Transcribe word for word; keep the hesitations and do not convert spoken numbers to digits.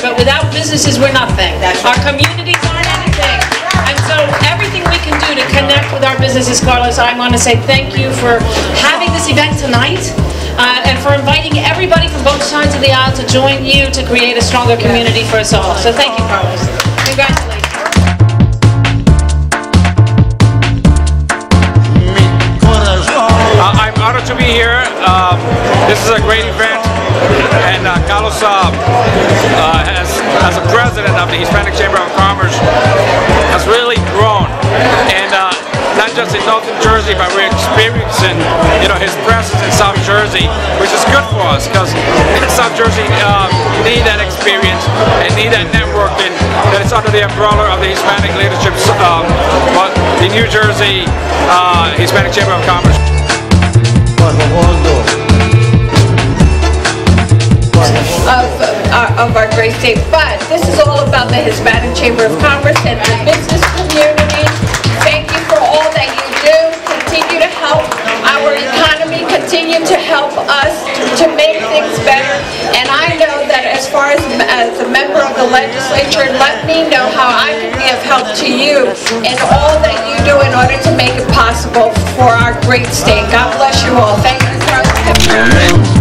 but without businesses, we're nothing. Our communities aren't anything. And so everything we can do to connect with our businesses, Carlos, I want to say thank you for having this event tonight uh, and for inviting everybody from both sides of the aisle to join you to create a stronger community for us all. So thank you, Carlos. Congratulations. Uh, I'm honored to be here. Um, this is a great event, and uh, Carlos, uh, uh, has, as a president of the Hispanic Chamber of Commerce, has really grown, and uh, not just in Northern Jersey, but we're experiencing, you know, his presence in South Jersey, which is good for us, because in South Jersey uh, need that experience and need that networking that is under the umbrella of the Hispanic Leadership, um, the New Jersey uh, Hispanic Chamber of Commerce. Of, uh, of our great state, but this is all about the Hispanic Chamber of Commerce and the business community. Thank you for all that you do. Continue to help our economy, continue to help us to make things better. And I know that as far as, as a member of the legislature, let me know how I can be of help to you in all that you do in order to make it possible for our great state. God bless you all. Thank you, President.